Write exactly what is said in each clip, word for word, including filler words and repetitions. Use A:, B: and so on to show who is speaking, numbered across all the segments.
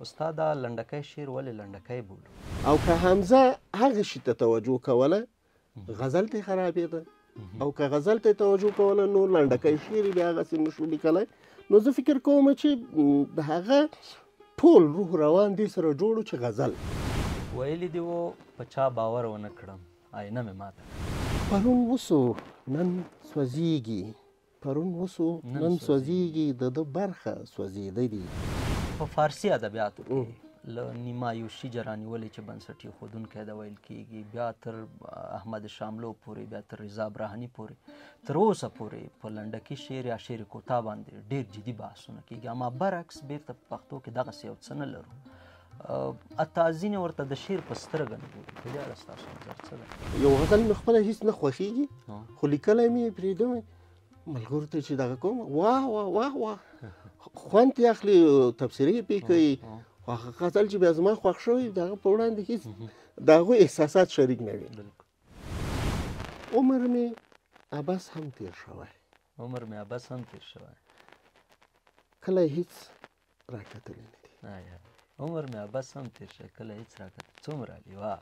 A: استاد دا لنډکی شعر ولې لنډکی بولو؟
B: او که حمزه هغه شي ته توجه کوله غزل ته خرابېده، او که غزل ته توجه کوله نو لنډکی شعر یې بیا هغسې نشو لیکلی. نو زه فکر کوم چې د هغه ټول روح روان دې سره جوړ چې غزل
A: ویلي دي وو په چا باور ونه کړم آینه مې ماته
B: پرون وسو نن سوځېږي، پرون وسو نن سوځېږي، د ده برخه سوځېده دي.
A: په فارسي ادبیاتو کې له نیمایوشي جرانیولې چې بنسټ ایښودونکی د ویل کېږي، بیا تر احمد شاملو پورې، بیا تر رضا برهاني پورې، تر اوسه پورې په لنډکي شعر یا شعر کوتاه باندې ډېر جدي بحثونه کېږي. اما برعکس بیرته په پښتو کې دغسې یو څه نه لرو. حتی ځینې ورته د شعر په سترګه نه ګوري. په دې اړه ستاسو نظر څه دی؟
B: یو غزل مې خپله هېڅ نه خوښېږي، خو لیکلی مې یې پرېږدم ملګرو ته چې دغه کوم واه واه واه واه خوند یې اخلي، تبصرې یې پرې کوي. خو هغه غزل چې بیا زما خوښ شوی د هغه په وړاندې هېڅ د هغوی احساسات شریک نه وي. عمر مې عبس هم تېر شوی،
A: عمر مې عبس هم تېر شوی،
B: کله هېڅ راکتلی نه دي.
A: عمر مې عبس هم تېر شوی، کله هېڅ راکتلی. څومره لیوا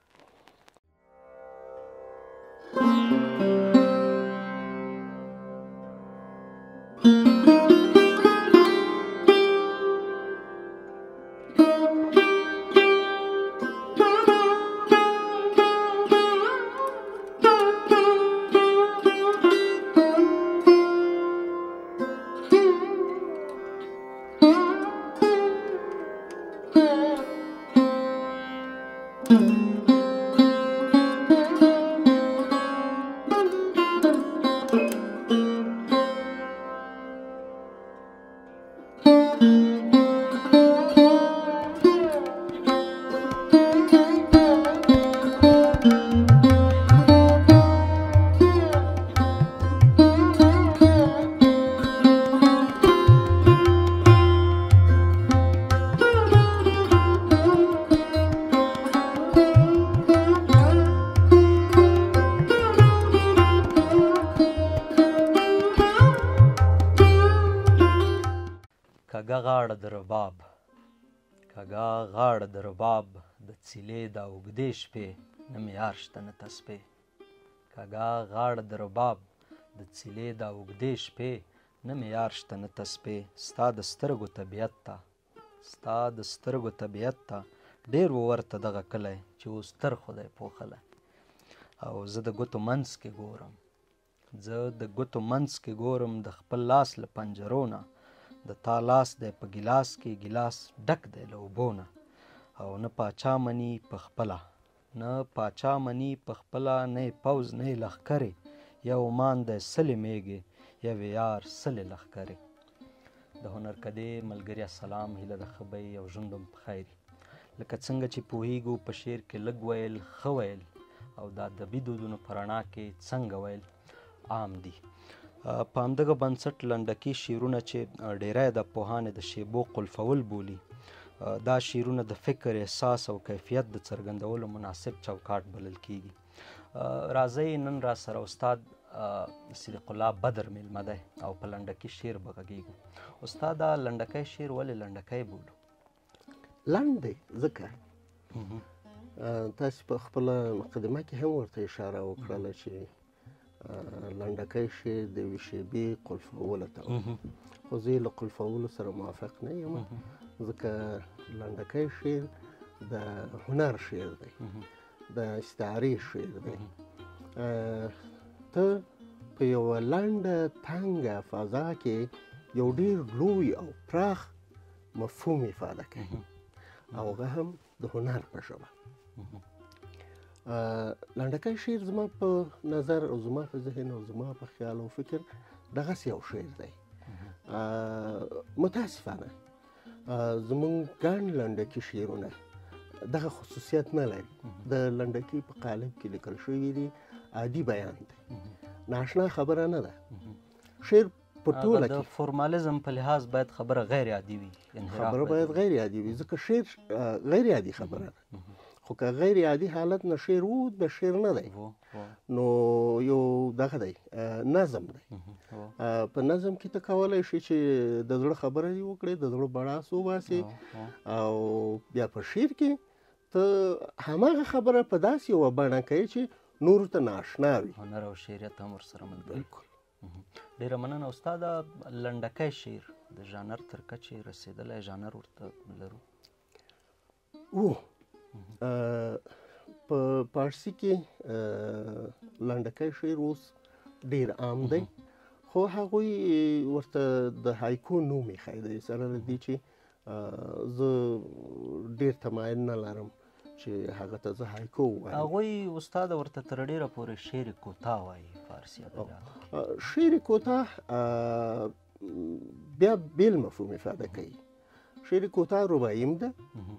A: کږه غاړه د رباب، کږه غاړه د رباب، د څیلې دا اوږدې شپې، نه مې یار شته نه تسبې. کږه غاړه د رباب، د څیلې دا اوږدې شپې، نه مې یار شته نه تسبې. ستا د سترګو طبیعت ته، ستا د سترګو طبیعت ته ډېر و ورته دغه کلی چې اوس تر خدای پوښلی. او زه د ګوتو منځ کې ګورم، زه د ګوتو منځ کې ګورم د خپل لاس له پنجرو نه، د تا لاس دی په ګیلاس کې، ګیلاس ډک دی له اوبو نه. او نه پاچا مني په خپله، نه پاچا مني په خپله، نه یې پوځ نه یې لښکرې، یو مان دی سلې میږې، یو یې یار سلې لښکرې. د هنرکدې ملګري السلام، هیله ده ښه به یې او ژوند به مو په خیر وي. لکه څنګه چې پوهېږو په شعر کې لږ ویل ښه ویل، او د ادبي دودونو په رڼا کې څنګه ویل عام دي. په همدغه بنسټ لنډکي شعرونه چې ډیری د پوهانې د شیبو قلفول بولي، دا شعرونه د فکر، احساس او کیفیت د څرګندولو مناسب چوکاټ بلل کیږي. راځئ نن را سره استاد صدیق الله بدر میلمه دی او په لنډکي شعر به غږیږو. استاد دا لنډکی شعر ولې لنډکی بولو؟
B: لنډ دی ځکه تاسې په خپله مقدمه کې هم ورته اشاره وکړله چې لنډکی شعر د یوې شیبې قلفولو ته، خو زه یې له قلفولو سره موافق نه یم، ځکه لنډکی شعر د هنر شعر دی، د استعارې شعر دی. ته په یوه لنډه تنګه فضا کې یو ډېر لوی او پراخ مفهوم افاده کوي، او هغه هم د هنر په ژبه. لنډکی شعر زما په نظر او زما په ذهن او زما په خیال او فکر دغسې یو شعر دی. متاسفانه زمونږ ګڼ لنډکي شعرونه دغه خصوصیت نه لري. د لنډکي په قالب کې لیکل شوي دي، عادي بیان دی، ناشنا خبره نه ده. شعر په ټوله کې
A: د فورمالیزم په لحاظ باید خبره غیر عادي وي،
B: خبره باید غیر عادي وي، ځکه شعر غیر عادي خبره ده. خو که غیر عادي حالت نه شعر و به شعر نه دی نو یو دغه دی نظم دی په نظم کې ته کولی شي چې د زړه خبره دې وکړې د زړه بړاس وباسې او بیا په شعر کې ته هماغه خبره په داسې یوه بڼه کوي چې نورو ته ناشنا وي
A: هنر او شعریت هم ورسره ملګری ډېره مننه استاده لنډکی شعر د ژانر تر کچې رسېدلی ژانر ورته لرو
B: و په پارسي کې لنډکی شعر اوس ډېر عام دی خو هغوی ورته د هایکو نوم ایښی دی سره له دې چې زه ډېر تمایل نه لرم چې هغه ته زه هایکو ووایم
A: هغوی استاده ورته تر ډېره پورې شعر کوتاه وایي فارسي ادبیات
B: شعر کوتاه بیا بیل مفهوم افاده کوي شعر کوتاه رباعیم ده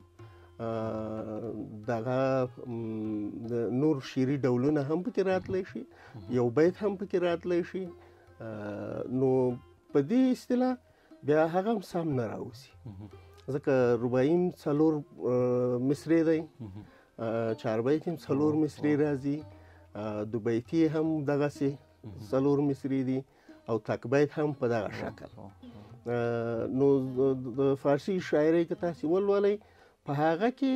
B: دغه نور شعري ډولونه هم پکې راتلی شي یو بیت هم پکې راتلی شي نو په دې اصطلاح بیا هغه هم سم نه راوځي ځکه رباعیم څلور مصرې دی چاربیت هم څلور مصرې راځي دو بیتي هم دغسې څلور مصرې دي او تکبیت هم په دغه شکل نو د فارسي شاعرۍ که تاسې ولولئ په هغه کې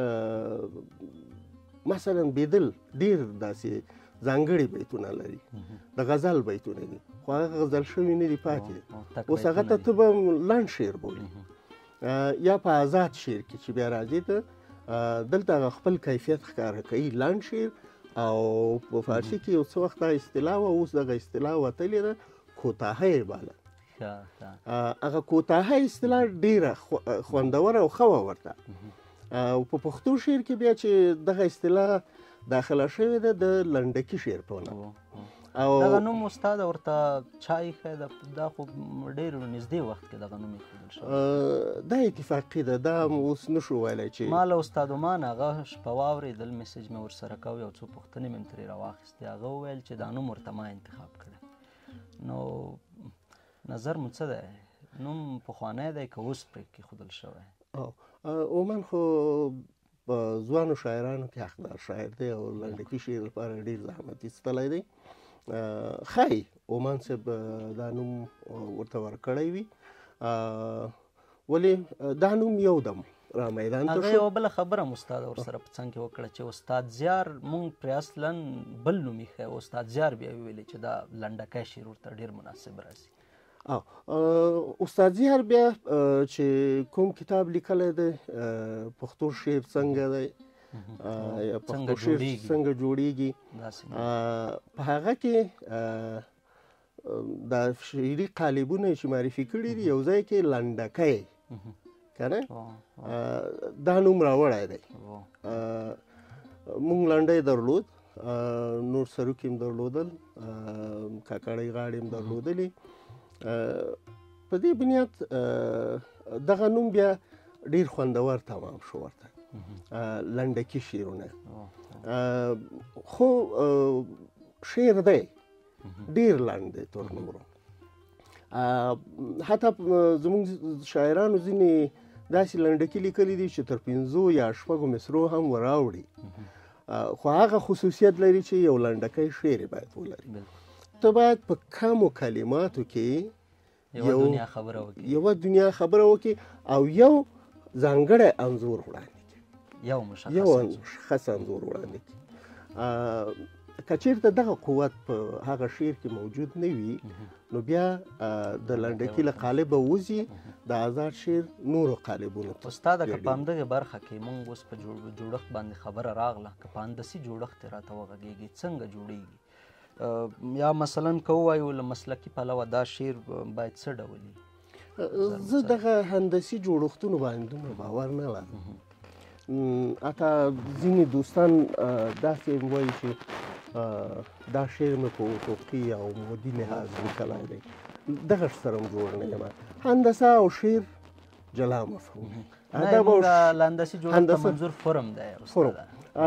B: مثلا بیدل ډېر داسې ځانګړي بیتونه لري د غزل بیتونه دي خو هغه غزل شوي نه دي پاتې اوس هغه ته ته به لنډ شعر بولي یا په آزاد شعر کې چې بیا راځي ته دلته هغه خپل کیفیت ښکاره کوي لنډ شعر او په فارسي کې یو څه وخت دا اصطلاح وه اوس دغه اصطلاح وتلې ده کوتاهی یې باله هغه کوتاهی اصطلاح ډېره خوندوره او ښه وه ورته او په پښتو شعر کې بیا چې دغه اصطلاح داخله شوې ده د لنډکي شعر په نوم
A: دغه نوم استاده ورته چا ایښی ده دا خو ډېر نږدې وخت کې دغه نوم ایښودل شوی
B: دا اتفاقي ده دا اوس نشو ویلی چې
A: ما له استاد عمان هغه شپه واورېدل میسج مې ورسره کو یو څو پوښتنې مې ترې راواخیستې هغه وویل چې دا نوم ورته ما انتخاب کړی نو نظر مو څه دی نوم پخوانی دی که اوس پرې کېښودل شوی
B: عموما خو په ځوانو شاعرانو کې حقدار شاعر دی او لنډکي شعر لپاره ډېر زحمت ایستلی دی ښایي عمان صاحب دا نوم ورته ورکړی وي ولې دا نوم یو دم را میدان ته
A: هغه یوه بله خبره م استاده ورسره په څنګ کې وکړه چې استاد زیار مونږ پرې اصلا بل نوم ایښی استاد زیار بیا ویلې چې دا لنډکی شعر ورته ډېر مناسب راځي
B: استاد زیار بیا چې کوم کتاب لیکلی دی پښتو شعر څنګه دی یا پښتو شعر څنګه جوړیږي په هغه کې دا شعري قالبونه چې معرفي کړي دي یو ځای کې لنډکی که نه دا نوم راوړی دی موږ لنډی درلود نور سروکي هم درلودل کاکړۍ غاړې هم درلودلې په دې بنیاد دغه نوم بیا ډېر خوندور تمام شو ورته لنډکي شعرونه خو شعر دی ډېر لنډ دی تر نورو حتی زموږ شاعرانو ځینې داسې لنډکي لیکلي دي چې تر پنځو یا شپږو مصرو هم وراوړي خو هغه خصوصیت لري چې یو لنډکی شعر باید ولري ته باید په کمو کلماتو کې یوه دنیا خبره وکړي او یو ځانګړی انځور وړاندې کړي
A: یو
B: مشخص انځور وړاندې کړي که چېرته دغه قوت په هغه شعر کې موجود نه وي نو بیا د لنډکي له قالبه وځي د آزاد شعر نورو قالبونو ته
A: استاده که په همدغې برخه کې مونږ اوس په جوړښت باندې خبره راغله که په هندسي جوړښت یې راته وغږېږي څنګه جوړیږي یا مثلا که ووایو له مسلکي پلوه دا شعر باید څه ډول وي
B: زه دغه هندسي جوړښتونو باندې دومره باور نه لرم حتی ځینې دوستان داسې وایي چې دا شعر مې په افقي او مودي لحاظ لیکلی دی دغه سره هم جوړ نه یم هندسه او شعر جلا مفهوم
A: دی له هندسي جوړښت ته منظور فرم دی
B: فرم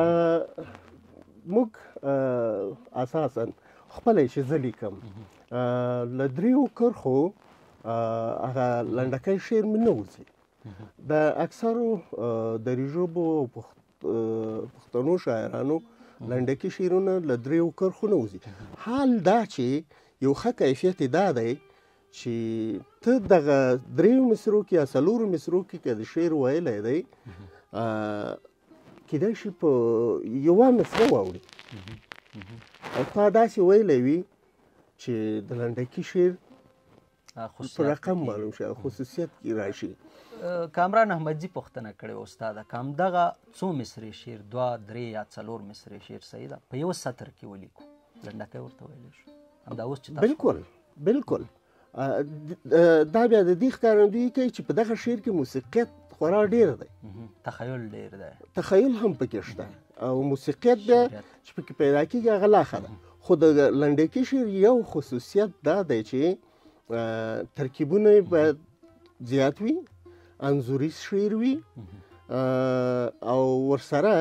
B: موږ اساسا خپله چې زه لیکم له دریو کرښو هغه لنډکی شعر مې نه وځي د اکثرو دري ژبو پښتنو شاعرانو لنډکي شعرونه له دریو کرښو نه وځي. حال دا چې یو ښه کیفیت یې دا دی چې ته دغه دریو مصرو کې یا څلورو مصرو کې که د شعر ویلی دی کیدای شي په یوه مصره واوړي او تا داسې ویلی وي چې د لنډکي شعر په رقم معلوم شي او خصوصیت کې راشي.
A: کامران احمدزي پوښتنه کړې وه استاده که همدغه څو مصرې شعر دوه درې یا څلور مصرې شعر صحیح ده په یو سطر کې ولیکو لنډکی ورته ویلی شو همدا اوس چې
B: بلکل بلکل دا بیا د دې ښکارندویي کوي چې په دغه شعر کې موسیقیت خورا ډېر دی
A: تخیل ډېر دی
B: تخیل هم پکې شته او موسیقیت بیا چې پکې پیدا کېږي هغه لا ښه ده. خو د لنډکي شعر یو خصوصیت دا دی چې ترکیبونه یې باید زیات وي انځوریز شعر وي او ورسره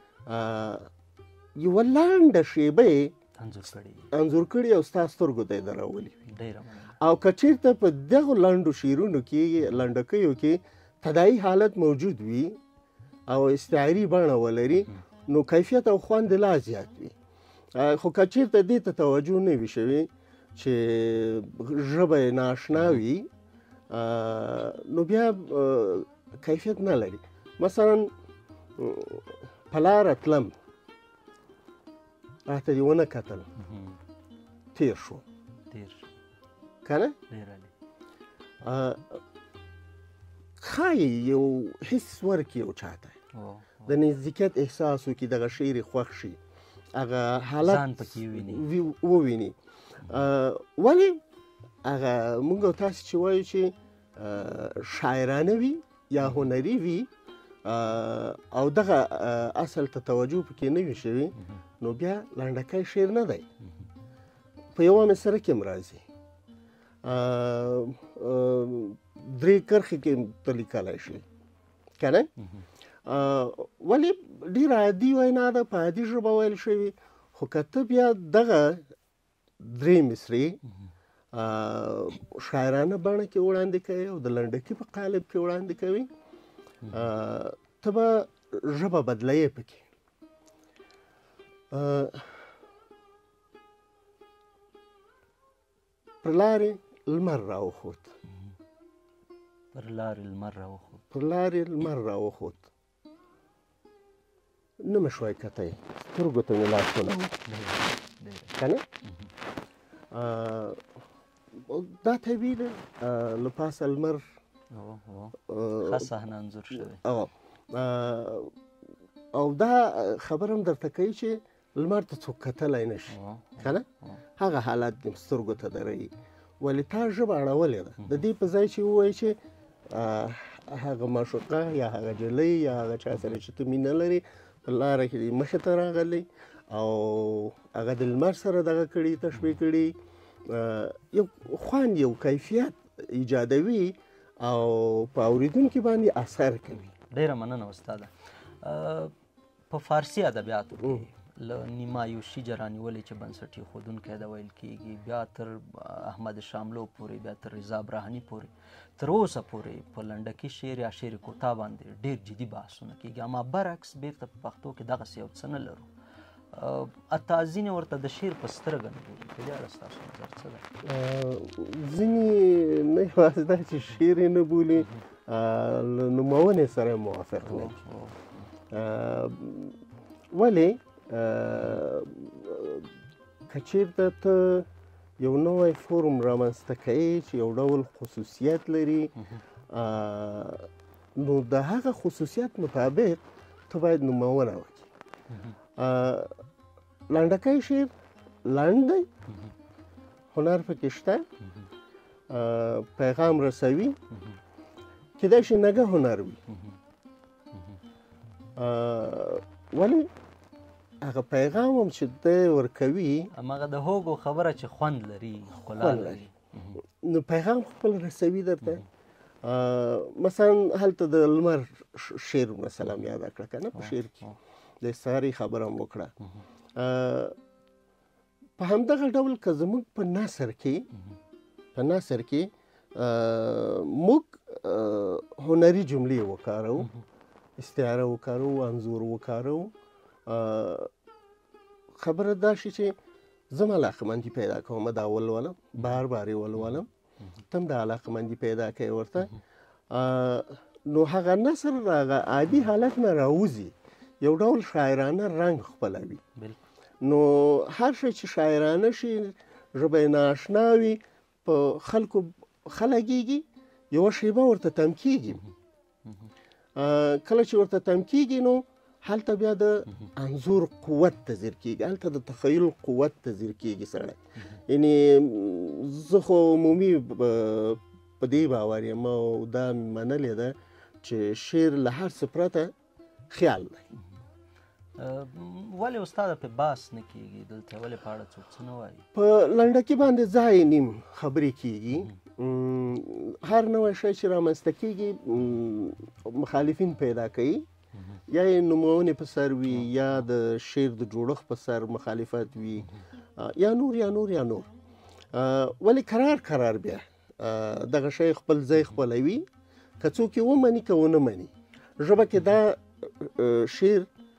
B: یوه لنډه شیبه یې انځور کړي او ستا سترګو ته یې دراولي او که چېرته په دغو لنډو شعرونو کې لنډکیو کې تداعي حالت موجود وي او استعاري بڼه ولري نو کیفیت او خوند یې لا زیات وي. خو که چېرته دې ته توجه نه وي شوې چې ژبه یې نااشنا وي نو بیا کیفیت نه لري. مثلا په لاره تلم راته دې ونه کتل تیر شو که نه ښایي یو حس ورکړي یو چاته د نزدېکت احساس وکړي دغه شعر یې خوښ شي هغه حالت وویني. ولې هغه موږ او تاسې چې وایو چې شاعرانه وي یا هنري وي او دغه اصل ته توجه پکې نه وي شوي نو بیا لنډکی شعر نه دی په یوه مصره کې هم راځي درې کرښې کې ته لیکلی شي که نه ولې ډېره عادي وینا ده په عادي ژبه ویل شوي خو که ته بیا دغه درې مصرې شاعرانه بڼه کې وړاندې کوي او د لنډکي په قالب کې وړاندې کوي ته به ژبه بدلوې پکې. پر لارې لمر راوخوت
A: پر لارې لمر راوخوت
B: پر لارې لمر راوخوت نه مې شوی کتی سترګو ته مې لاس ونیو که نه دا طبیعي ده له پاسه لمر
A: ښه صحنه انځور شوې
B: او دا خبر هم درته کوي چې لمر ته څوک کتلی نه شي که نه هغه حالت دې سترګو ته دروي ولې تا ژبه اړولې ده د دې په ځای چې ووایي چې هغه معشوقه یا هغه جلۍ یا هغه چا سره چې ته مینه لري په لاره کې مخې ته راغلی او هغه د لمر سره دغه کړي تشبیه کړي یو خوند یو کیفیت ایجادوي او په اورېدونکي باندې اثر کوي.
A: ډېره مننه استاده. په فارسي ادبیاتو کې له نیمایوشي جرانیولې چې بنسټ ایښودونکی د ویل کېږي بیا تر احمد شاملو پورې بیا تر رضا برهاني پورې تر اوسه پورې په لنډکي شعر یا شعر کوتاه باندې ډېر جدي بحثونه کېږي اما برعکس بیرته په پښتو کې دغسې یو څه نه لرو. اته ځینې ورته د شعر په سترګه نه ګوري په دې اړه ستاسو نظر څه دی؟
B: ځینې نه یوازې دا چې شعر یې نه بولي له نومونې سره موافق نه دي. ولې که چېرته ته یو نوی فورم رامنځته کوي چې یو ډول خصوصیت لري نو د هغه خصوصیت مطابق ته باید نومونه وکړي. لنډکی شعر لنډ دی هنر پکې شته پیغام رسوي کیدای شي نګه هنر وي ولې هغه پیغام هم چې دی ورکوي
A: هماغه د هوګو خبره چې خوند لري ښکلا لري
B: نو پیغام خپل رسوي درته. مثلا هلته د لمر شعر مثلا یاده کړه که نه په شعر کې د استعارې خبره هم وکړه په همدغه ډول که زموږ په نثر کې په نثر کې موږ هنري جملې وکاروو استعاره وکاروو انځور وکاروو خبره دا شي چې زه هم علاقمندي پیدا کوم دا ولولم بار بار یې ولولم ته هم د علاقمندي پیدا کوې ورته نو هغه نثر هغه عادي حالت نه راوځي یو ډول شاعرانه رنګ خپلوي نو هر شی چې شاعرانه شي ژبه یې نااشنا وي په خلکو خلګېږي یوه شیبه ورته تم کېږي کله چې ورته تم کېږي نو هلته بیا د انځور قوت ته ځیر کېږي هلته د تخیل قوت ته ځیر کېږي سړی یعنې زه خو عمومي په دې باور یم او دا منلې ده چې شعر له هر څه پرته خیال دی
A: ولې استاده پې بحث نه کېږي دلته ولې په اړه څوک څه نه وایي
B: په لنډکي باندې ځای نیم خبرې کېږي هر نوی شی چې رامنځته کېږي مخالفین پیدا کوي یا یې نومونې په سر وي یا د شعر د جوړښت په سر مخالفت وي یا نور یا نور یا نور ولې قرار قرار بیا دغه شی خپل ځای خپلوي که څوک یې ومني که ونه مني ژبه کې دا شعر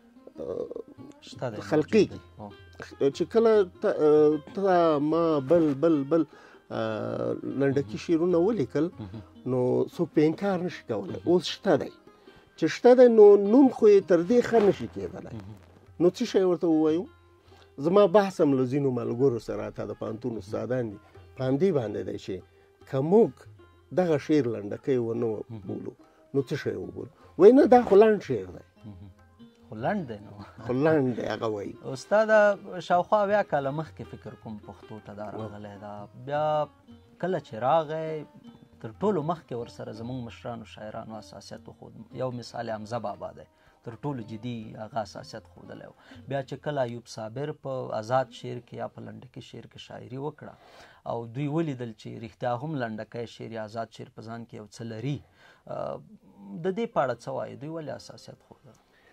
B: خلقېږي چې کله ته ما بل بل بل لنډکي شعرونه ولیکل نو څوک په انکار نشي کولی اوس شته دی چې شته دی نو نوم خو یې تر دې ښه نشي کېدلی نو څه شی ورته ووایو زما بحث هم له ځینو ملګرو سره تا د پوهنتون استادان دي په همدې باندې دی چې که موږ دغه شعر لنډکی ونه بولو نو څه شی وبولو وایي نه دا خو لنډ شعر دی
A: خو لنډ دی نو
B: خو لنډ دی هغه وایي
A: استاده شاوخوا اویا کاله مخکې فکر کوم پښتو ته دا راغلی ده بیا کله چې راغی تر ټولو مخکې ورسره زموږ مشرانو شاعرانو اساسیت وښود یو مثال حمزه بابا دی تر ټولو جدي هغه اساسیت ښودلی و بیا چې کله ایوب صابر په آزاد شعر کې یا په لنډکي شعر کې شاعري وکړه او دوی ولیدل چې رښتیا هم لنډکی شعر یا آزاد شعر په ځان کې یو څه لري د دې په اړه څه وایي دوی ولې اساسیت ښوده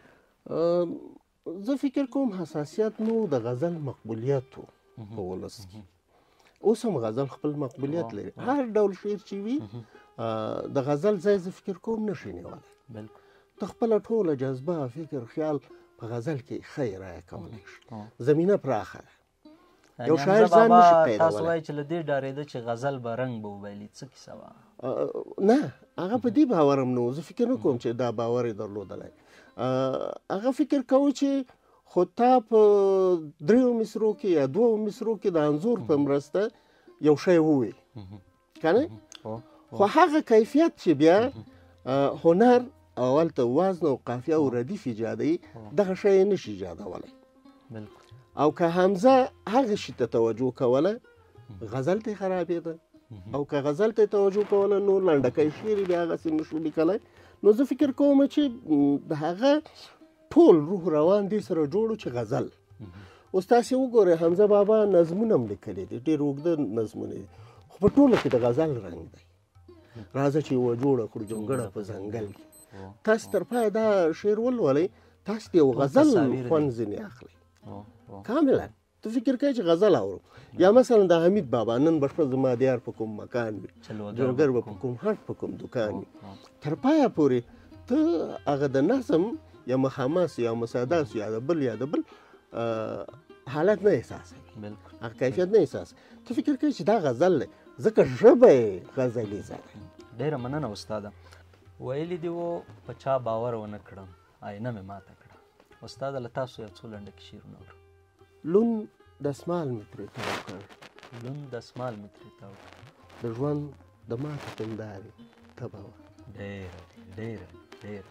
B: زه فکر کوم حساسیت نو د غزل مقبولیت و په ولس کې اوس هم غزل خپل مقبولیت لري هر ډول شعر چې وي د غزل ځای زه فکر کوم نشي نیولی ته خپله ټوله جذبه فکر خیال په غزل کې ښه یې رایه کولی شي زمینه پراخه ده یو شاعر ځان نشي پیداولی
A: تاسو وایي چې له دې ډارېده چې غزل به رنګ به وبایلي څه کیسه وه
B: نه هغه په دې باور هم نه و زه فکر نه کوم چې دا باور یې درلودلی هغه فکر کوو چې خو تا په دریو مصرو کې یا دوو مصرو کې د انځور په مرسته یو شی ووایي که نه خو هغه کیفیت چې بیا هنر او هلته وزن او قافیه او ردیف ایجادوي دغه شی یې نشي ایجادولی او که حمزه هغه شي ته توجه کوله غزل ته یې خرابېده او که غزل ته یې توجه کوله نو لنډکی شعر یې بیا هغسې نشو لیکلی نو زه فکر کوم چې د هغه ټول روح روان دې سره جوړو چې غزل اوس تاسې وګورئ حمزه بابا نظمونه هم لیکلي دي ډېر اوږده نظمونه دي خو په ټوله کې د غزل رنګ دی راځه چې یوه جوړه کړو جونګړه په ځنګل کې تاسې تر پایه دا شعر ولولئ تاسې د یو غزل خوند ځینې اخلئ کاملا ته فکر کوي چې غزل اورم یا مثلا د حمید بابا نن به شپه زما د یار په کوم مکان وي جوګر به په کوم هټ په کوم دکان وي تر پایه پورې ته هغه د نظم یا مخامس یا مسادس یا د بل یا د بل حالت نه احساسوي هغه کیفیت نه احساسوي ته فکر کوي چې دا غزل دی ځکه ژبه یې غزلیزه ده
A: ډېره مننه استاده ویلي دي وو په چا باور ونه کړم آینه مې ماته کړه استاده له تاسو یو څو لنډکي شعرونه اورو
B: لون دسمال مې ترې تاو کړ
A: لون دسمال مې ترې تاو کړ
B: د ژوند د ماتې هندارې تبه وه
A: ډېره ډېره ډېره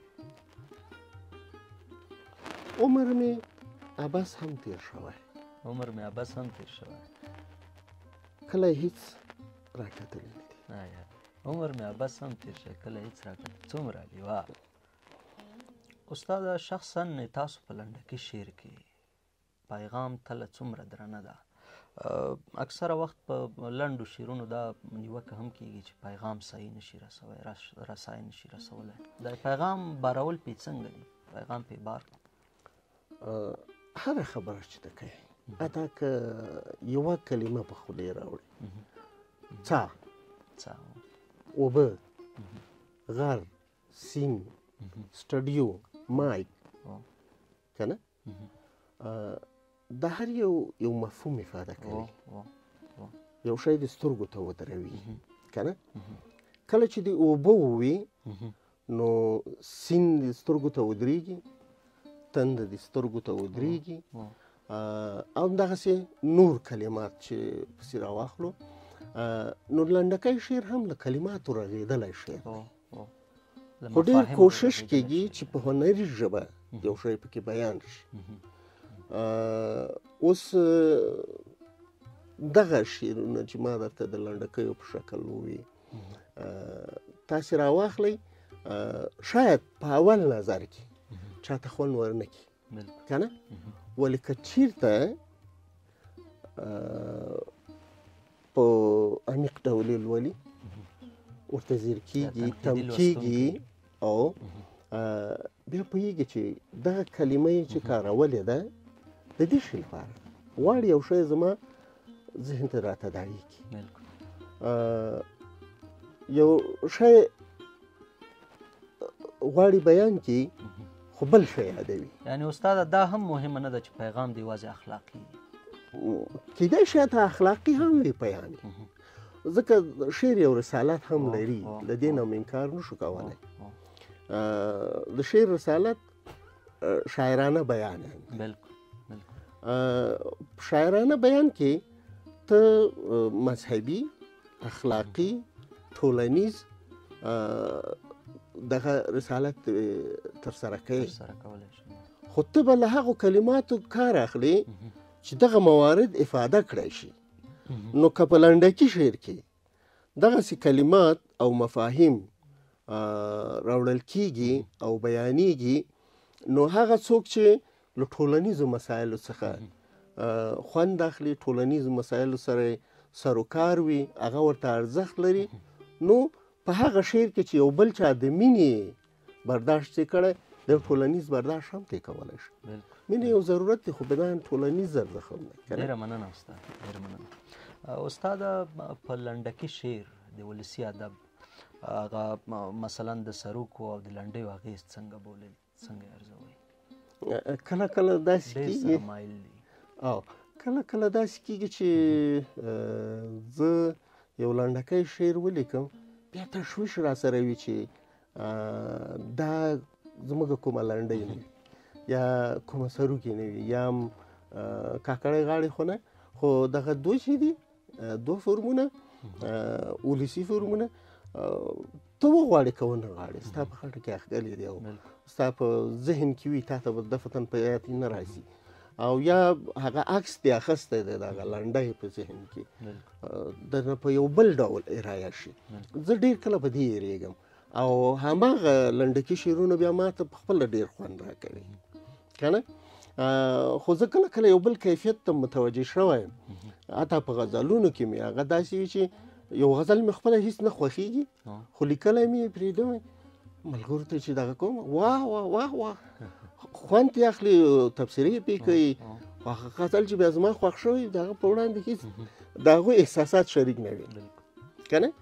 B: عمر مې عبس هم تیر شوی
A: عمر مې عبس هم تیر شوی
B: کله یې هېڅ راکتلی نه دي
A: عمر مې عبس هم تیر شوی کله هېڅ راکتلی څومره لیوا استاده شخصا تاسو په لنډکي شعر کې پیغام کله څومره درنه ده اکثره وخت په لنډو شعرونو دا نیوکه هم کېږي چې پیغام صحیح نشي رسوی رسای نشي رسولی دا پیغام بارول پې څنګه دي پیغام پې بار
B: هره خبره چې ته کوې حتی که یوه کلمه په خولې راوړې څا
A: څا
B: اوبه غر سیند سټډیو، مایک، که نه دا هر یو یو مفهوم افاده کوي. یو شی د سترګو ته ودروي، که نه کله چې د اوبه ووي نو سیند د سترګو ته ودرېږي، تنده د سترګو ته ودرېږي، او همدغسې نور کلمات چې پسې راواخلو. نو لنډکی شعر هم له کلماتو رغېدلی شعر دی، خو ډېر کوشش کېږي چې په هنري ژبه یو شی پکې بیان شي. اوس دغه شعرونه چې ما درته د لنډکیو په شکل ووي تاسې راواخلئ، شاید په اول نظر کې چاته خوند ورنه کړي، که نه؟ ولې که چېرته په عمیق ډول یې لولي، ورته ځیر کېږي، تم کېږي، او بیا پوهېږي چې دغه کلمه یې چې کارولې ده د دې شي لپاره غواړي یو شی زما ذهن ته راته داعي کړي. یو شی غواړي بیان کړي خو بل شی یادوي.
A: یعنې استاده دا هم مهمه نه ده چې پیغام د یوازې اخلاقي وي،
B: کیدای شي حتی اخلاقي هم وي پیغام، ځکه شعر یو رسالت هم لري، له دې نه انکار نشو کولی. د شعر رسالت شاعرانه بیان دی.
A: بالکل بالکل.
B: شاعرانه بیان کې ته مذهبي، اخلاقي، ټولنیز دغه رسالت ترسره کوي، خو ته به له هغو کلماتو کار اخلي چې دغه موارد افاده کړی شي. نو که په لنډکي شعر کې دغسې کلمات او مفاهیم راوړل کېږي او بیانېږي، نو هغه څوک چې له ټولنیزو مسایلو څخه خوند اخلي، ټولنیزو مسایلو سره سر و کار وي، هغه ورته ارزښت لري، نو په هغه شعر کې چې یو بل چا د مینې برداشت یې کړی، د ټولنیز برداشت هم ته یې کولی شي. مینه یو ضرورت دی، خو بداً ټولنیز ارزښت هم دی.
A: ډېره مننه استاد، ډېره مننه. استاده په لنډکي شعر د ولسي ادب هغه مثلا د سروکو او د لنډیو اغېز څنګه بولي، څنګه یې ارزوئ؟
B: کله کله داسې
A: ډېر
B: کېږي،
A: سره مایل دي.
B: او کله کله داسې کېږي چې زه یو لنډکی شعر ولیکم، بیا تشویش را سره وي چې دا زموږ کومه لنډۍ نه وي یا کومه سروکې نه وي یا کاکړی غاړې، خو نه، خو دغه دوه چې دي دوه فورمونه ولسي فورمونه ته وغواړې که ونه غواړې، ستا په خټه کې اخګلې دی او ستا په ذهن کې وي، تا ته به دفتن په یاد نه راځي، او یا هغه عکس دی اخیستی دی دغه لنډۍ په ذهن کې درنه په یو بل ډول ارایه شي. زه ډېر کله په دې یېرېږم، او هماغه لنډکي شعرونه بیا ما ته پخپله ډېر خوند راکوي، که نه؟ خو زه کله کله یو بل کیفیت ته متوجه شوی یم، حتی په غزلونو کې مې هغه داسې وي چې یو غزل مې خپله هېڅ نه خوښېږي، خو لیکلی مې یې پرېږدم، ملګرو ته چې دغه کوم واه واه واه واه خوند یې اخلي، تبصرې یې پرې کوي، خو هغه غزل چې بیا زما خوښ شوی د هغه په وړاندې هېڅ د هغوی احساسات شریک نه وي، که نه؟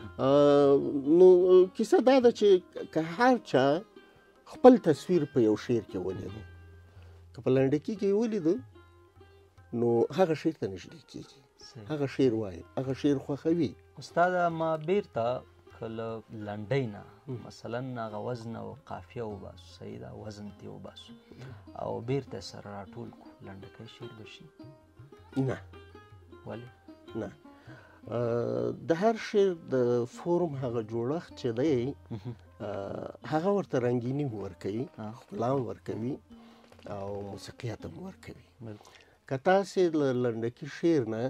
B: نو کیسه دا ده چې که هر چا خپل تصویر په یو شعر کې ولیدو، که په لنډکي کې یې ولیدو، نو هغه شعر ته نږدې کېږي، هغه شعر وایي، هغه شعر خوښوي.
A: استاده ما بیرته که له لنډۍ نه مثلا هغه وزن او قافیه وباسو، صحیح ده، وزن ترې وباسو او بیرته یې سره راټول کړو، لنډکی شعر به شي؟
B: نه.
A: ولې؟
B: نه، د هر شعر د فورم هغه جوړښت چې دی هغه ورته رنګیني ورکوي، ښکلا ورکوي او موسیقیت هم ورکوي. که تاسې له لنډکي شعر نه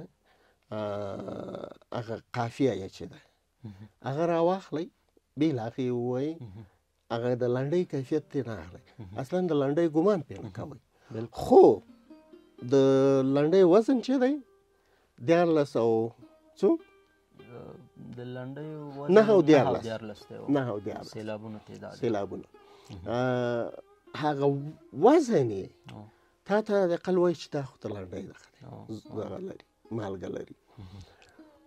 B: هغه قافیه یې چې ده هغه راواخلئ، بېل هغې ووایئ، هغه د لنډۍ کیفیت ترې نه اخلئ، اصلا د لنډۍ ګمان پرې نه کوئ، خو د لنډۍ وزن چې دی دیارلس او څو
A: د لنډیو
B: نهه او دیارلس
A: دی،
B: نهه او دیارلس
A: سېلابونه تعداد
B: سېلابونه هغه وزن یې تا ته د اقل وایي چې دا خو ته لنډۍ ده، دغه لري، مالګه لري.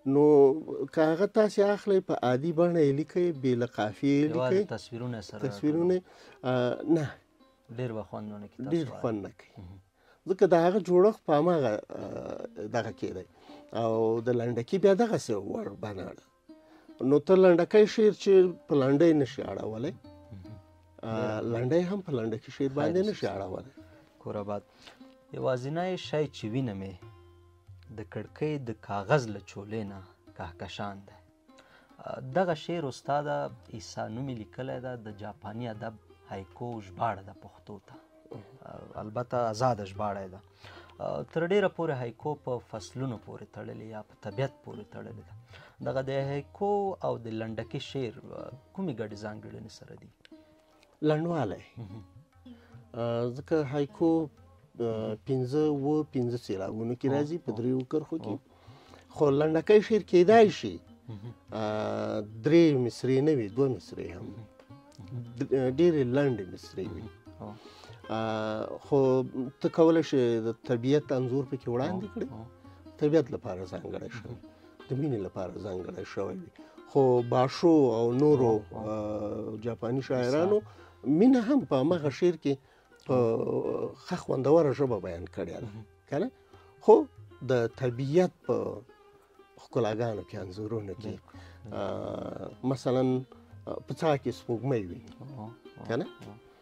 B: نو که هغه تاسې اخلئ په عادي بڼه یې لیکئ بې له قافیې یې لیکئ
A: یوازې تصویرونه سره
B: تصویرونه نه
A: ډېر به خوند ونه کړي
B: ډېر خوند نه کوي ځکه د هغه جوړښت په هماغه دغه کې دی او د لنډکي بیا دغسې ور بناړه نو ته لنډکی شعر چې په لنډۍ نشي اړولی لنډۍ هم په لنډکي شعر باندې نشي اړولی
A: کور آباد یوازینی شی چې وینم یې د کړکۍ د کاغذ له چولې نه کهکشان دی دغه شعر استاده عیسی نومې لیکلی ده د جاپاني ادب هایکو ژباړه ده پښتو ته البته آزاده ژباړه یې ده تر ډیره پورې هایکو په فصلونو پورې تړلې یا په طبیعت پورې تړلې ده دغه د هایکو او د لنډکي شعر کومې ګډې ځانګړنې سره دي
B: لنډوالی ځکه هایکو پنځه اووه پنځه سېلابونو کې راځي په دریو کرښو کې خو لنډکی شعر کیدای شي درې مصرې نه وي دوه مصرې هم ډېرې لنډې مصرې وي خو ته کولی شې د طبیعت انځور پکې وړاندې کړې طبیعت لپاره ځانګړی شوی د مینې لپاره ځانګړی شوی وي خو باشو او نورو جاپاني شاعرانو مینه هم په هماغه شعر کې په ښه خوندوره ژبه بیان کړې ده که نه خو د طبیعت په ښکلاګانو کې انځورونو کې مثلا په څا کې سپوږمۍ وي که نه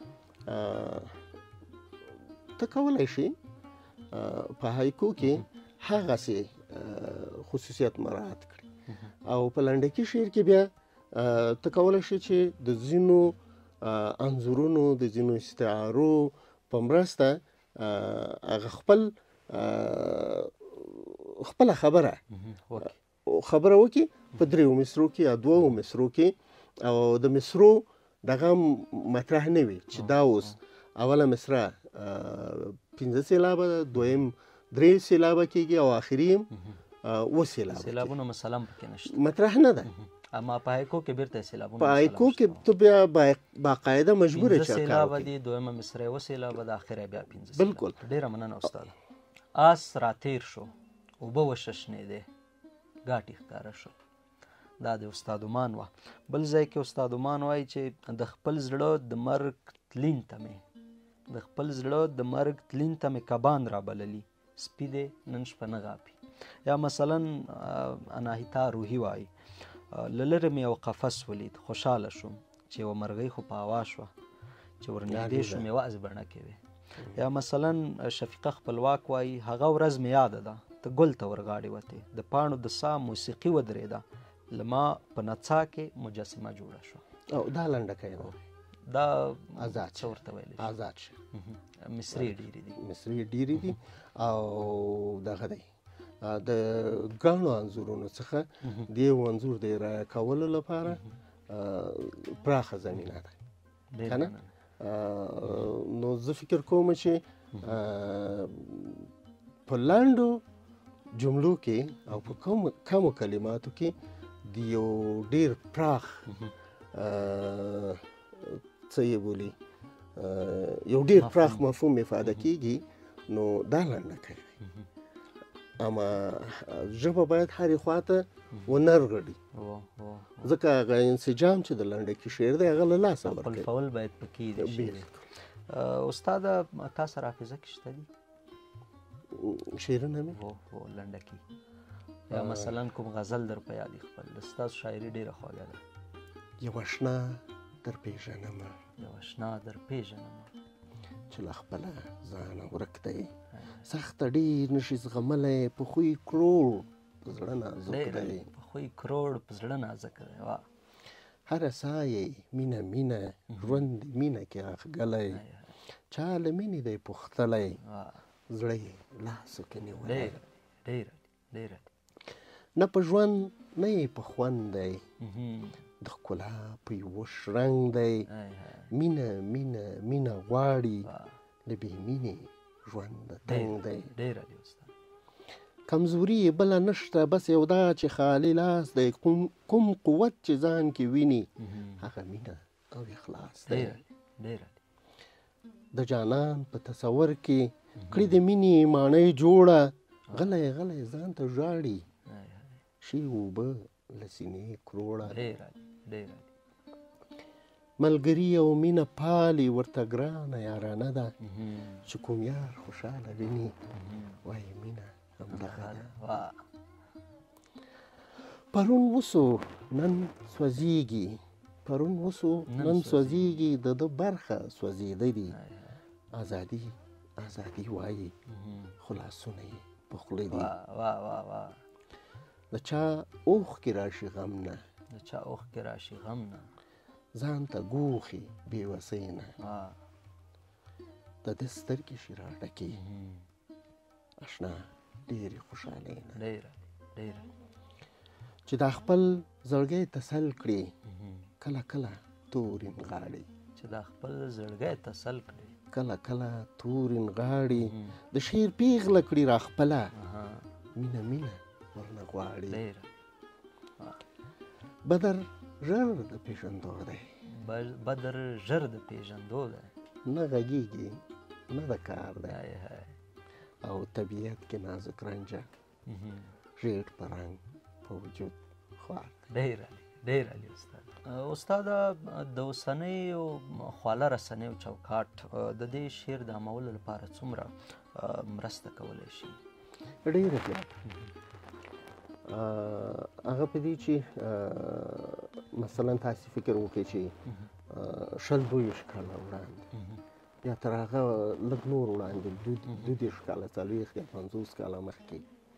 B: ته کولی شي په هایکو کې هغسې خصوصیت مراعات کړي او په لنډکي شعر کې بیا ته کولی شي چې د ځینو انځورونو د ځینو استعارو په مرسته هغه خپل خپله خبره خبره وکړي په دریو مصرو کې یا دوو مصرو کې او د مصرو دغه مطرح نه وي چې دا اوس اوله مصره پنځه سېلابه ده دویم درې سېلابه کېږي او آخري هم اووه سېلابه
A: سېلابونه مثلا پکې نشته
B: مطرح نه ده
A: اما په هایکو کې بیرته سېلابونه
B: په هایکو کې ته بیا باقاعده مجبوره
A: پنځه سېلابه دي دویمه مصره اووه سېلابه ده آخره بیا پنځه سېلابه
B: بالکل
A: ډېره مننه استاده آس راتیر شو اوبه وششنېدې ګاټې ښکاره شو دا د استاد عمان وه بل ځای کې استاد عمان وایي چې د خپل زړه د مرګ تلین ته مې د خپل زړه د مرګ تلین ته مې کبان را بللي سپي دی نن شپه نه غاپي یا مثلا اناهیتا روحي وایي له لرې مې یو قفس ولید خوشحاله شوم چې یوه مرغۍ خو په هوا شوه چې ورنږدې شوم یوه ازبڼکې وې یا مثلا شفیقه خپلواک وایي هغه ورځ مې یاده ده ته ګل ته ورغاړې وتې د پاڼو د سا موسیقي ودرېده له ما په نڅا کې مجسمه جوړه شوه
B: او دا لنډکی دی
A: دا
B: آزاد
A: څه ورته ویلی
B: آزاد شي
A: مصرې ډېرې دي
B: مصرې ډېرې دي او دغه دی د ګڼو انځورونو څخه د یو انځور د رایه کولو لپاره پراخه زمینه ده که نه نو زه فکر کوم چې په لنډو جملو کې او په کمو کلماتو کې د یو ډېر پراخ څه یې بولي یو ډېر پراخ مفهوم افاده کېږي نو دا لنډکی دی اما ژبه باید هرې خواته ونرغړي ځکه هغه انسجام چې د لنډکي شعر دی هغه له لاسه ورکوي
A: خپلفول باید پکې د شعر استاده تا سره حافظه کې شته دي
B: شعرونه مې
A: هو هو لنډکي یا مثلا کوم غزل در په یاد خپل ستاسو شاعري ډېره خوږه ده
B: یو اشنا در پېژنمه
A: یو اشنا در پېژنمه
B: چې له خپله ځانه ورک دی سخته ډېر نشي زغملی په خوی کروړ په زړه نازک دی
A: په خوی کروړ په زړه نازک دی وا
B: هره ساه یې مینه مینه ژوند مینه کې اخږلی چا له مینې دی پوښتلی زړه یې لاسو کې نیولی
A: ډېره ډېره ډېره
B: نه په ژوند نه یې په خوند دی د ښکلا په یوه شرنګ دی مینه مینه مینه غواړي له بې مینې ژوند تنګ دی
A: ډېره دی استاد
B: کمزوري یې بله نشته بس یو دا چې خالي لاس دی کوم قوت چې ځان کې ویني هغه مینه او اخلاص دی
A: ډېره
B: د جانان په تصور کې کړي د مینې ماڼۍ جوړه غلی غلی ځان ته ژاړي شي اوبه له سینې کروړه
A: ډېر عالي ډېر عالي
B: ملګري او مینه پالي ورته ګرانه یارانه ده چې کوم یار خوشحاله ویني وایي مینه همدغه ده پرون وسو نن سوځېږي پرون وسو نن سوځېږي د ده برخه سوځېده دي ازادي ازادي وایي خو لاسونه یې په خوله دي د چا اوښکې راشي غم نه
A: د چا اوښکې راشي غم نه
B: ځان ته ګوښي بې وسۍ نه د ده سترګې شي راډکې اشنا ډېرې خوشحالۍ نه
A: ډېره ډېره
B: چې دا خپل زړګی تسل کړي کله کله تورین غاړي
A: چې دا خپل زړګی تسل کړي
B: کله کله تورین غاړي د شعر پیغله کړي را خپله مینه مینه ورنه غواړي بدر ژر د پېژندو دی
A: بدر ژر د پېژندو دی
B: نه غږیږي نه د کار دی او طبیعت کې نازک رنجه ژیړ په رنګ په وجود خوار
A: ډېر عالي ډېر عالي استاد استاده د اوسنیو خواله رسنیو چوکاټ د دې شعر د عامولو لپاره څومره مرسته کولی شي
B: ډېره زیاته هغه په دې چې مثلا تاسې فکر وکړئ چې شل دویشت کاله وړاندې یا تر هغه لږ نور وړاندې دوه دېرش کاله څلوېښت یا پنځوس کاله مخکې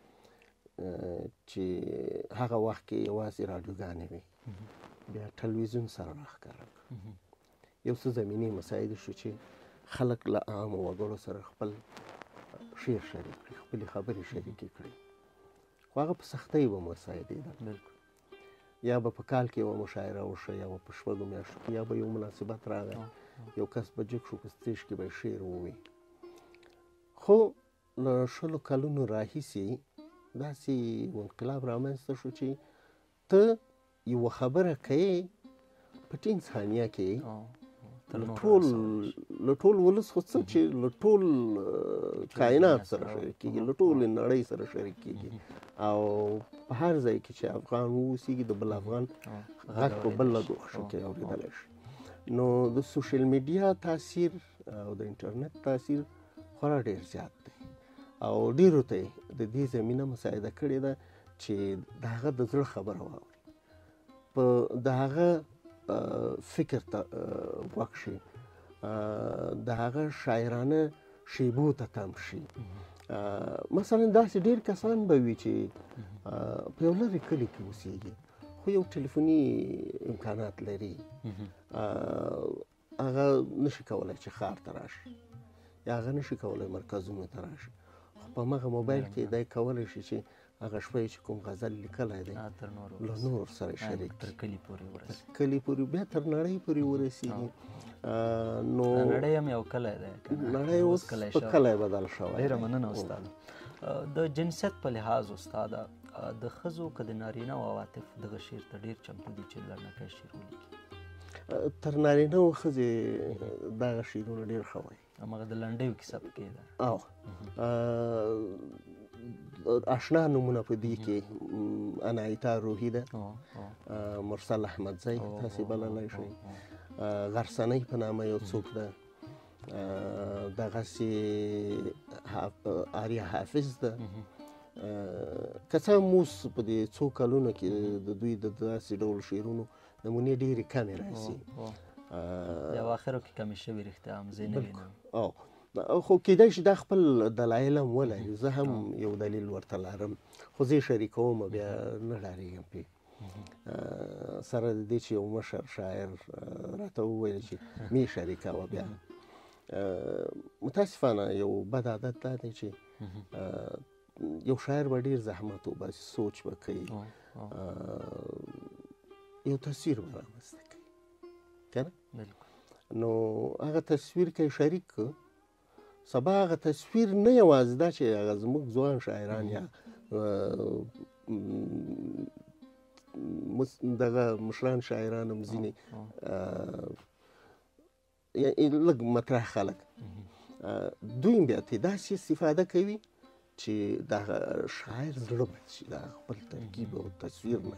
B: چې هغه وخت کې یوازې راډیوګانې وې بیا ټلویزیون سره راښکاره کړ یو څه زمیني مسایل شو چې خلک له عامو وګړو سره خپل شعر شریک کړي خپلې خبرې شریکې کړي خو هغه په سختۍ به مسایلې ده یا به په کال کې یوه مشاعره وشوه یا به په شپږو میاشتو کې یا به یو مناسبت راغی یو کس به جګ شو په سټیج کې به یې شعر ووایي خو له شلو کلونو راهیسې داسې یو انقلاب رامنځته شو چې ته یوه خبره کوې په ټینګ ثانیه کې ټول له ټول ولس خو څه چې له ټول کائنات سره شریک کېږي له ټولې نړۍ سره شریک کېږي او په هر ځای کې چې افغان واوسېږي د بل افغان غږ په بل لګوښه کې اورېدلی شي نو د سوشل میډیا تاثیر او د انټرنیټ تاثیر خورا ډېر زیات دی او ډېرو ته یې د دې زمینه مساعده کړې ده چې د هغه د زړه خبره واوري په د هغه فکر ته غوږ شي د هغه شاعرانه شیبو ته تم شي مثلا داسې ډېر کسان به وي چې په یو لرې کلي کې اوسېږي خو یو ټلیفوني امکانات لري هغه نشي کولی چې ښار ته راشي یا هغه نشي کولی مرکزونو ته راشي خو په همغه موبایل کې دی کولی شي چې هغه شپه چې کوم غزل لیکلی دی له نور سره شریک
A: تر کلي پورې ورسي
B: کلي پورې بیا تر نړۍ پورې ورسېږي نو
A: نړۍ هم یو کلی دی
B: نړۍ اوس په کلی بدل شوی
A: ډېره مننه استاد د جنسیت په لحاظ استاده د ښځو که د نارینه و عواطف دغه شعر ته ډېر چمتو دي چې لړنکی شعر ولیکي
B: تر نارینه و ښځې دغه شعرونه ډېر ښه وایي
A: همغه د لنډیو کیسه پکې ده
B: او اشنا نمونه په دې کې انایتا روحي ده مرسل احمدزی تاسې بللی شئ غرسنۍ په نامه یو څوک ده دغسې آریا حافظ ده که څه هم اوس په دې څو کلونو کې د دوی د داسې ډول شعرونو نمونې ډېرې کمې راځي
A: د اواخرو کې کمې شوي رښتیا هم زه نه وینم
B: خو کېدای شي دا خپل دلایل هم ولري زه هم یو دلیل ورته لرم خو زه یې شریکوم بیا نه ډارېږم پرې سره د دې چې یو مشر شاعر راته وویل چې مې شریکوه بیا متاسفانه یو بد عادت دا دی چې یو شاعر به ډېر زحمت وباسي سوچ به کوي یو تصویر به رامنځته کوي که نه نو هغه تصویر که یې شریک کړو سبا هغه تصویر نه یوازې دا چې هغه زموږ ځوان شاعران یا دغه مشران شاعران هم ځینې لږ مطرح خلک دوی هم بیا ترې داسې استفاده کوي چې دغه شاعر زړه بد شي د خپل ترکیب او تصویر نه.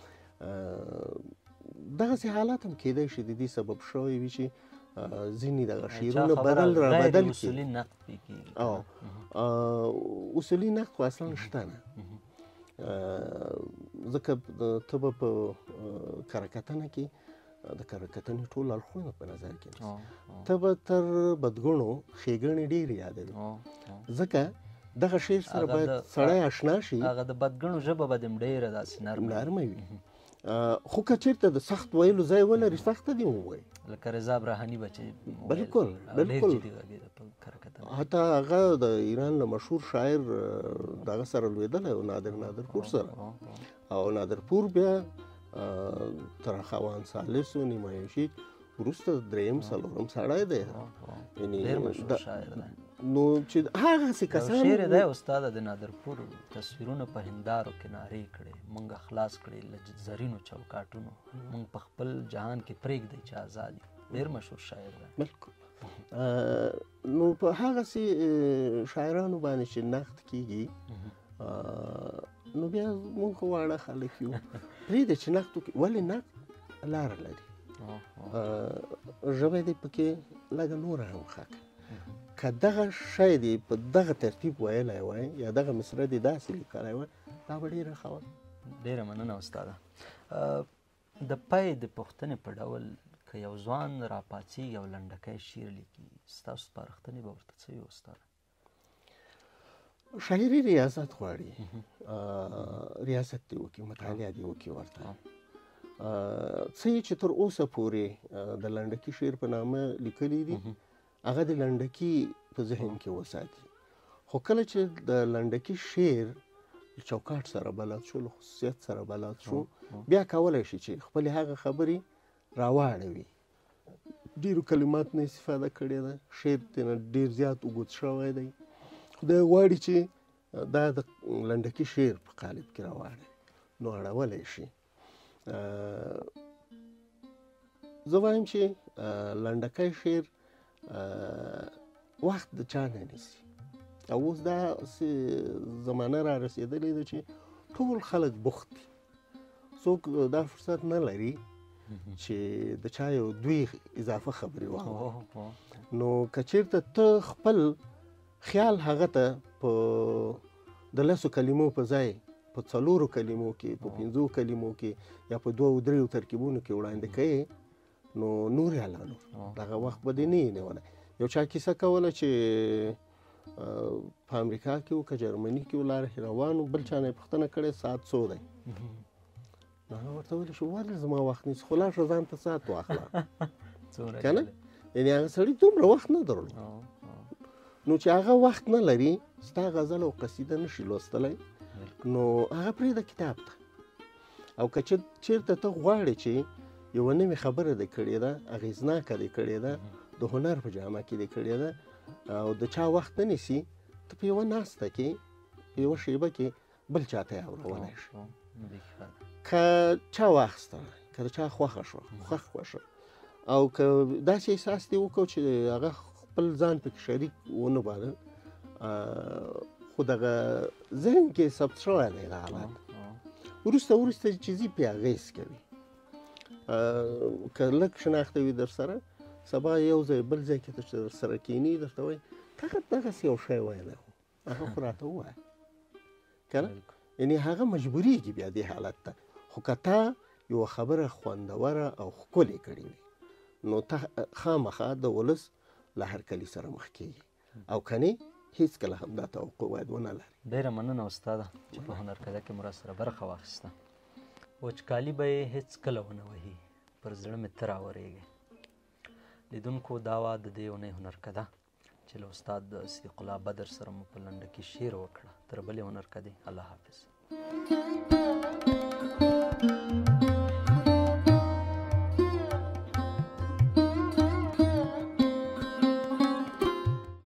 B: دغسې حالات هم کیدای شي د دې سبب شوی وي چې ځینې دغه شعرونه بدل را بدل کړي.
A: اصولي نقد پې کېږي.
B: او اصولي نقد خو اصلا شته نه، ځکه ته به په کره کتنه کې د کره کتنې ټول اړخونه په نظر کې نیسي، ته به تر بدګڼو ښېګڼې ډېرې یادوي، ځکه دغه شعر سره باید سړی اشنا شي.
A: هغه د بدګڼو ژبه به دې ډېره داسې
B: نرمه وي، خو که چېرته د سخت ویلو ځای ولري سخته دې ووایي.
A: لکه رضا برهاني به چې
B: بالکل بالکل حتی هغه د ایران له مشهور شاعر دغه سره لوېدلی و، نادر نادرپور سره، او نادرپور بیا تر خوان ثالث و نیمایشي وروسته درېیم څلورم سړی دی.
A: ډېر مشهور شاعر دی.
B: نو چې هغسې کسان
A: شعر دی استاده د نادرپور تصویرونه په هندارو کې نارې کړې، موږ خلاص کړې له زرینو چوکاټونو، موږ په خپل جهان کې پرېږدئ چې آزاد یو. ډېر مشهور شاعر دی.
B: بالکل. نو په هغسې شاعرانو باندې چې نقد کېږي نو بیا موږ خو واړه خلک یو، پرېږدئ چې نقد وکړي. ولې نقد لاره لري، ژبه دې پکې لږه نوره هم ښه کړه. که دغه شی دی په دغه ترتیب ویلی وای یا دغه مصره دی داسې لیکلی وای، دا به ډېره ښه وه.
A: ډېره مننه استاده. د پای د پوښتنې په ډول که یو ځوان راپاڅېږي او لنډکی شعر لیکي، ستاسو سپارښتنې به ورته څه وي استاده؟
B: شاعري ریاضت غواړي، ریاضت دې وکړي، مطالعه دې وکړي ورته. څه یې چې تر اوسه پورې د لنډکي شعر په نامه لیکلي دي هغه د لنډکي په ذهن کې وساتي. خو کله چې د لنډکي شعر چوکاټ سره بلد شو، له خصوصیت سره بلد شو، بیا کولی شي چې خپلې هغه خبرې راواړوي. ډېرو کلماتو نه استفاده کړې ده، شعر ترېنه ډېر زیات اوږد شوی دی، خدای غواړي چې دا د لنډکي شعر په قالب کې راواړوي، نو اړولی شي. زه وایم چې لنډکی شعر وخت د چا نه نیسي، او اوس داسې زمانه را رسېدلې ده چې ټول خلک بوخت دي، څوک دا فرصت نه لري چې د چا یو دوی اضافه خبرې واوري. نو که چېرته ته خپل خیال هغه ته په د لسو کلمو په ځای په څلورو کلمو کې، په پنځو کلمو کې یا په دوو دریو ترکیبونو کې وړاندې کوې، نو نور یا لا نور دغه وخت به دې نه یې نیولی. یو چا کیسه کوله چې په امریکا کې و که جرمني کې و، لاره روان و، بل چا نه یې پوښتنه کړې ساعت څو دی؟ نو هغه ورته ویلې شو ولې زما وخت نیسي، خو لاړ شه ځان ته ساعت واخله، که نه؟ یعنې هغه سړي دومره وخت نه درلود. نو چې هغه وخت نه لري، ستا غزل او قصیده نشي لوستلی، نو هغه پرېږده کتاب ته. او که چېرته ته غواړې چې یوه نوې خبره دې کړې ده، اغېزناکه دې کړې ده، د هنر په جامه کې دې کړې ده، او د چا وخت نه نیسي، ته په یوه ناسته کې په یوه شیبه کې بل چا ته یې اورولی شي. که چا واخیستله، که د چا خوښه شوه، خوښ خوښه، او که داسې احساس دې وکړو چې هغه خپل ځان پکې شریک ونه باله، خو دغه ذهن کې ثبت شوی دی هغه حالات، وروسته وروسته چیزي پرې اغېز کوي. که لږ شناخته وي در سره، سبا یو ځای بل ځای کې چې در سره کښېني درته وایي هغه دغسې یو شی ویلی و، هغه خو راته ووایه، که نه؟ یعنې هغه مجبورېږي بیا دې حالت ته. خو که تا یوه خبره خوندوره او ښکلې کړې وي، نو ته خامخا د ولس له هرکلي سره مخ کېږي، او که نه هېڅکله هم دا توقع باید ونه لري.
A: ډېره مننه استاده چې په هنرکده کې مو راسره برخه واخیسته. وچکالي به یې هېڅکله ونه وهي، پر زړه مې ته راورېږې. لیدونکو دا وه د دې اونۍ هنرکده چې له استاد صدیق الله بدر سره مو په لنډکي شعر وکړه. تر بلې هنرکدې الله حافظ.